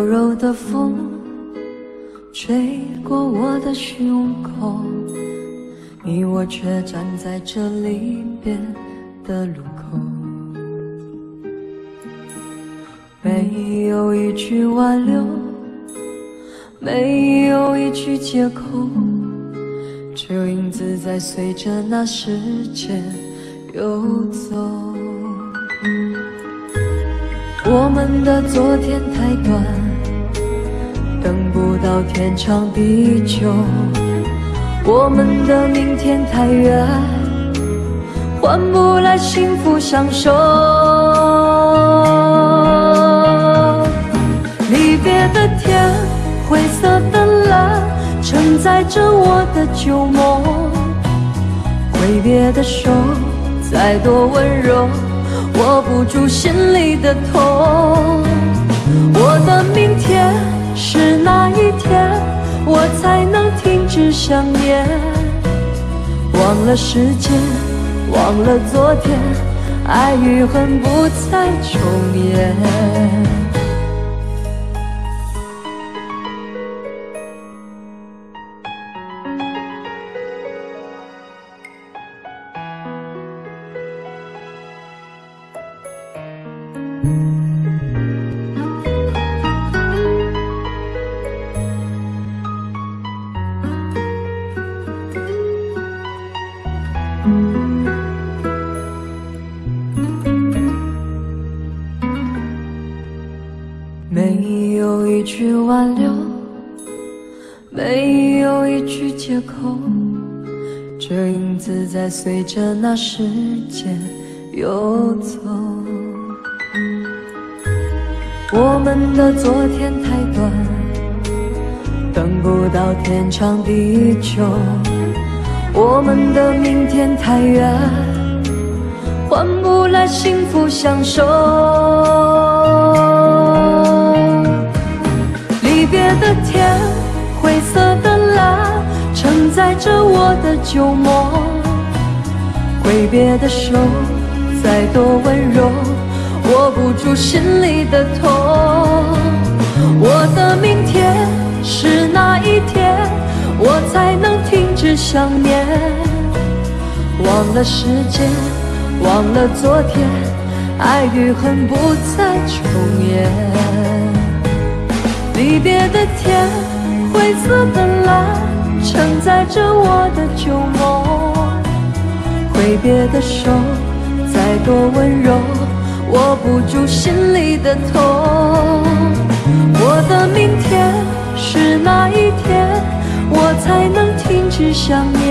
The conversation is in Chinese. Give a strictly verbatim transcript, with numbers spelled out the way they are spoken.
柔柔的风吹过我的胸口，你我却站在这离别的路口。没有一句挽留，没有一句借口，只有影子在随着那时间游走。我们的昨天太短，等不到天长地久，我们的明天太远，换不来幸福相守。离别的天，灰色的蓝，承载着我的旧梦。挥别的手，再多温柔，握不住心里的痛。我的明天是哪一天，我才能停止想念？忘了时间，忘了昨天，爱与恨不再重演。没有一句挽留，没有一句借口，只有影子在随着那时间游走。我们的昨天太短，等不到天长地久，我们的明天太远，换不来幸福相守。离别的天，灰色的蓝，承载着我的旧梦。挥别的手，再多温柔，握不住心里的痛。我的明天是哪一天，我才能停止想念？忘了时间，忘了昨天，爱与恨不再重演。离别的天，灰色的蓝，承载着我的旧梦。挥别的手，再多温柔，握不住心里的痛。我的明天是哪一天，我才能停止想念？